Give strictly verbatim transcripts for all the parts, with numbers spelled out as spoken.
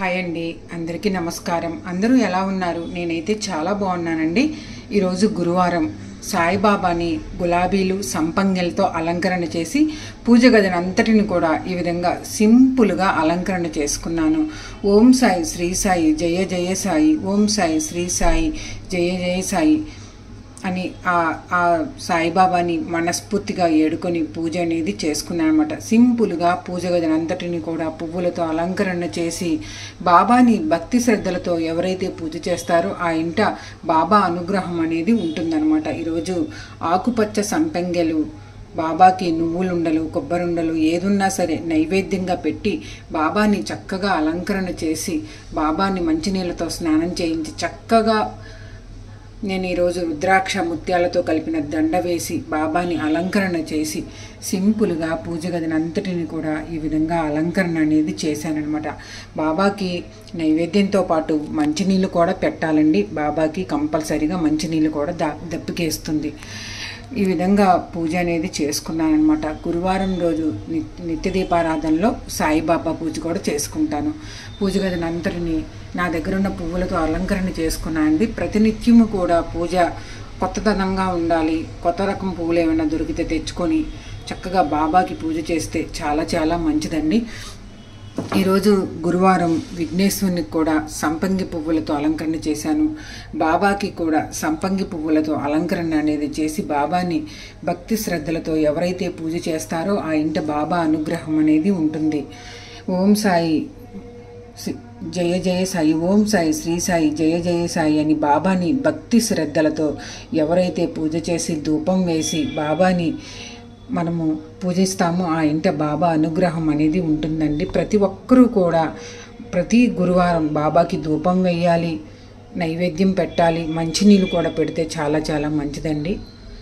Hi అండి, అందరికీ నమస్కారం. అందరూ ఎలా ఉన్నారు? నేనైతే చాలా బాగున్నానండి. ఈరోజు గురువారం సాయిబాబాని గులాబీలు సంపంగెలతో అలంకరణ చేసి పూజ గదిని అంతటిని కూడా ఈ విధంగా సింపుల్గా అలంకరణ చేసుకున్నాను. ఓం సాయి శ్రీ సాయి జయ జయ సాయి, ఓం సాయి శ్రీ సాయి జయ జయ సాయి అని ఆ ఆ సాయిబాబాని మనస్ఫూర్తిగా ఏడుకొని పూజ అనేది చేసుకున్నాను అనమాట. సింపుల్గా పూజ గదిని అంతటిని కూడా పువ్వులతో అలంకరణ చేసి బాబాని భక్తి శ్రద్ధలతో ఎవరైతే పూజ చేస్తారో ఆ ఇంట బాబా అనుగ్రహం అనేది ఉంటుందన్నమాట. ఈరోజు ఆకుపచ్చ సంపెంగెలు, బాబాకి నువ్వులుండలు, కొబ్బరుండలు ఏదున్నా సరే నైవేద్యంగా పెట్టి బాబాని చక్కగా అలంకరణ చేసి బాబాని మంచినీళ్ళతో స్నానం చేయించి చక్కగా నేను ఈరోజు రుద్రాక్ష ముత్యాలతో కలిపిన దండ వేసి బాబాని అలంకరణ చేసి సింపుల్గా పూజ గదిని అంతటిని కూడా ఈ విధంగా అలంకరణ అనేది చేశానఅనమాట. బాబాకి నైవేద్యంతో పాటు మంచినీళ్ళు కూడా పెట్టాలండి. బాబాకి కంపల్సరీగా మంచినీళ్ళు కూడా దా దప్పికేస్తుంది. ఈ విధంగా పూజ అనేది చేసుకున్నాను అనమాట. గురువారం రోజు నిత్య దీపారాధనలో సాయిబాబా పూజ కూడా చేసుకుంటాను. పూజ గదిని అంతటిని నా దగ్గర ఉన్న పువ్వులతో అలంకరణ చేసుకున్నాను అండి. ప్రతినిత్యము కూడా పూజ కొత్తదనంగా ఉండాలి. కొత్త రకం పువ్వులు ఏమైనా దొరికితే తెచ్చుకొని చక్కగా బాబాకి పూజ చేస్తే చాలా చాలా మంచిదండి. ఈరోజు గురువారం విఘ్నేశ్వరునికి కూడా సంపంగి పువ్వులతో అలంకరణ చేశాను. బాబాకి కూడా సంపంగి పువ్వులతో అలంకరణ అనేది చేసి బాబాని భక్తి శ్రద్ధలతో ఎవరైతే పూజ చేస్తారో ఆ ఇంట బాబా అనుగ్రహం అనేది ఉంటుంది. ఓం సాయి జయ జయ సాయి, ఓం సాయి శ్రీ సాయి జయ జయ సాయి అని బాబాని భక్తి శ్రద్ధలతో ఎవరైతే పూజ చేసి ధూపం వేసి బాబాని మనము పూజిస్తామో ఆ ఇంట బాబా అనుగ్రహం అనేది ఉంటుందండి. ప్రతి ఒక్కరూ కూడా ప్రతి గురువారం బాబాకి ధూపం వేయాలి, నైవేద్యం పెట్టాలి, మంచినీళ్ళు కూడా పెడితే చాలా చాలా మంచిదండి.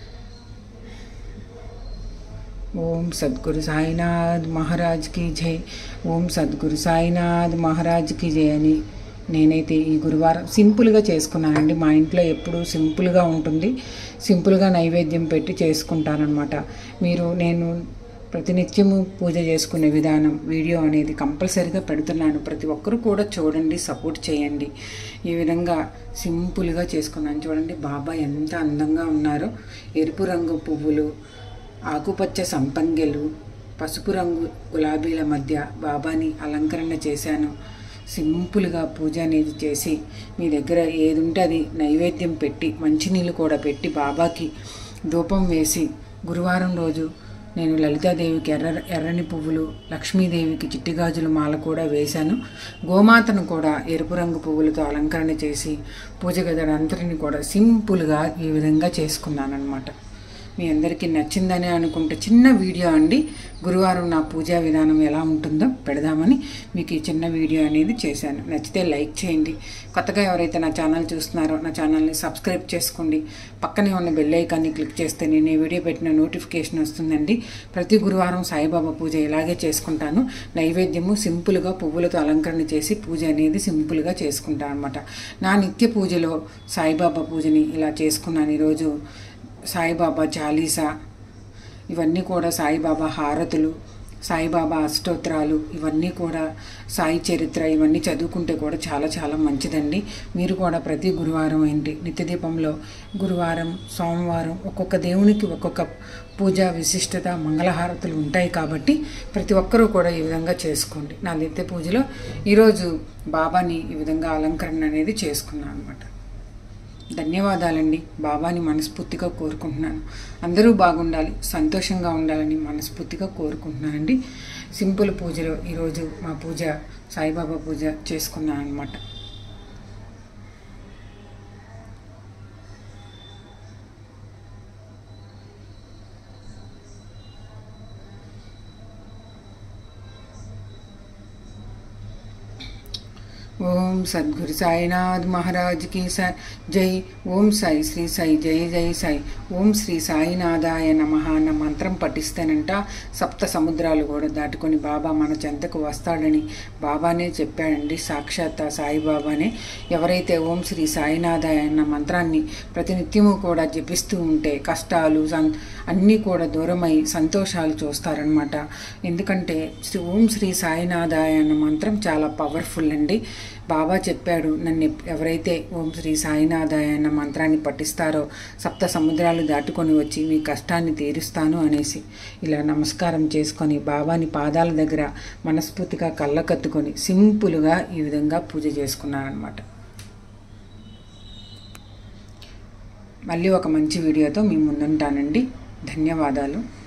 ఓం సద్గురు సాయినాథ్ మహారాజ్కి జై, ఓం సద్గురు సాయినాథ్ మహారాజ్కి జై అని నేనైతే ఈ గురువారం సింపుల్గా చేసుకున్నానండి. మా ఇంట్లో ఎప్పుడూ సింపుల్గా ఉంటుంది. సింపుల్గా నైవేద్యం పెట్టి చేసుకుంటానమాట. మీరు నేను ప్రతినిత్యము పూజ చేసుకునే విధానం వీడియో అనేది కంపల్సరీగా పెడుతున్నాను. ప్రతి ఒక్కరూ కూడా చూడండి, సపోర్ట్ చేయండి. ఈ విధంగా సింపుల్గా చేసుకున్నాను. చూడండి బాబా ఎంత అందంగా ఉన్నారో. ఎరుపు రంగు పువ్వులు, ఆకుపచ్చ సంపంగెలు, పసుపు రంగు గులాబీల మధ్య బాబాని అలంకరణ చేశాను. సింపుల్గా పూజ అనేది చేసి మీ దగ్గర ఏది ఉంటే అది నైవేద్యం పెట్టి మంచినీళ్ళు కూడా పెట్టి బాబాకి ధూపం వేసి గురువారం రోజు నేను లలితాదేవికి ఎర్ర ఎర్రని పువ్వులు, లక్ష్మీదేవికి చిట్టిగాజుల మాల కూడా వేశాను. గోమాతను కూడా ఎరుపు రంగు పువ్వులతో అలంకరణ చేసి పూజ గది అంతటిని కూడా సింపుల్గా ఈ విధంగా చేసుకున్నాను అనమాట. మీ అందరికీ నచ్చిందని అనుకుంటే చిన్న వీడియో అండి. గురువారం నా పూజా విధానం ఎలా ఉంటుందో పెడదామని మీకు ఈ చిన్న వీడియో అనేది చేశాను. నచ్చితే లైక్ చేయండి. కొత్తగా ఎవరైతే నా ఛానల్ చూస్తున్నారో నా ఛానల్ని సబ్స్క్రైబ్ చేసుకోండి. పక్కనే ఉన్న బెల్ ఐకాన్ని క్లిక్ చేస్తే నేను ఈ వీడియో పెట్టిన నోటిఫికేషన్ వస్తుందండి. ప్రతి గురువారం సాయిబాబా పూజ ఇలాగే చేసుకుంటాను. నైవేద్యము సింపుల్గా పువ్వులతో అలంకరణ చేసి పూజ అనేది సింపుల్గా చేసుకుంటాను అనమాట. నా నిత్య పూజలో సాయిబాబా పూజని ఇలా చేసుకున్నాను. ఈరోజు సాయిబాబా చాలీసా, ఇవన్నీ కూడా సాయిబాబా హారతులు, సాయిబాబా అష్టోత్తరాలు, ఇవన్నీ కూడా సాయి చరిత్ర, ఇవన్నీ చదువుకుంటే కూడా చాలా చాలా మంచిదండి. మీరు కూడా ప్రతి గురువారం ఏంటి నిత్యదీపంలో గురువారం సోమవారం ఒక్కొక్క దేవునికి ఒక్కొక్క పూజా విశిష్టత మంగళహారతులు ఉంటాయి కాబట్టి ప్రతి ఒక్కరూ కూడా ఈ విధంగా చేసుకోండి. నా నిత్య పూజలో ఈరోజు బాబాని ఈ విధంగా అలంకరణ అనేది చేసుకున్నాను అనమాట. ధన్యవాదాలండి. బాబాని మనస్ఫూర్తిగా కోరుకుంటున్నాను. అందరూ బాగుండాలి, సంతోషంగా ఉండాలని మనస్ఫూర్తిగా కోరుకుంటున్నానండి. సింపుల్ పూజలో ఈరోజు మా పూజ సాయిబాబా పూజ చేసుకున్నాను అనమాట. ఓం సద్గురు సాయినాథ్ మహారాజ్ కి జై. ఓం సాయి శ్రీ సాయి జై జై సాయి. ఓం శ్రీ సాయినాథాయ నమః అన్న మంత్రం పఠిస్తేనంట సప్త సముద్రాలు కూడా దాటుకొని బాబా మన చెంతకు వస్తాడని బాబానే చెప్పాడండి. సాక్షాత్ సాయిబాబానే. ఎవరైతే ఓం శ్రీ సాయినాథాయ అన్న మంత్రాన్ని ప్రతినిత్యము కూడా జపిస్తూ ఉంటే కష్టాలు అన్నీ కూడా దూరమై సంతోషాలు చూస్తారనమాట. ఎందుకంటే శ్రీ ఓం శ్రీ సాయినాథాయ అన్న మంత్రం చాలా పవర్ఫుల్ అండి. బాబా చెప్పాడు, నన్ను ఎవరైతే ఓం శ్రీ సాయినాథాయ అన్న మంత్రాన్ని పఠిస్తారో సప్త సముద్రాలు దాటుకొని వచ్చి మీ కష్టాన్ని తీరుస్తాను అనేసి. ఇలా నమస్కారం చేసుకొని బాబాని పాదాల దగ్గర మనస్ఫూర్తిగా కళ్ళకత్తుకొని సింపుల్గా ఈ విధంగా పూజ చేసుకున్నాను అనమాట. మళ్ళీ ఒక మంచి వీడియోతో మీ ముందుంటానండి. ధన్యవాదాలు.